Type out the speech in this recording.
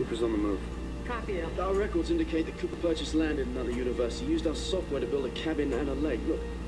Cooper's on the move. Copy, Al. Our records indicate that Cooper purchased land in another universe. He used our software to build a cabin and a lake. Look,